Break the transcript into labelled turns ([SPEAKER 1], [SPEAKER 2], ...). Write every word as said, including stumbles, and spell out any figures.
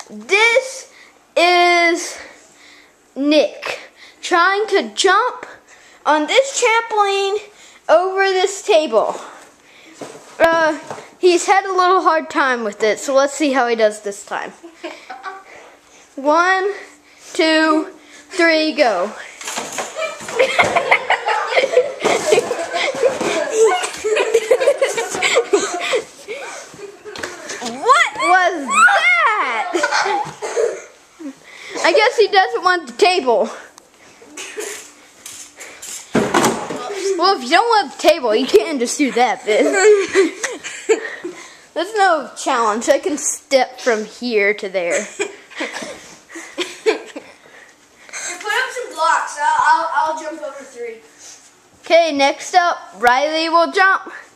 [SPEAKER 1] this is Nick trying to jump on this trampoline over this table. Uh, he's had a little hard time with it, so let's see how he does this time. One, two, three, go. What was that? I guess he doesn't want the table. Well, if you don't want the table, you can't just do that bit. There's no challenge. I can step from here to there.
[SPEAKER 2] Put up some blocks. I'll, I'll, I'll jump over three.
[SPEAKER 1] Okay, next up, Riley will jump.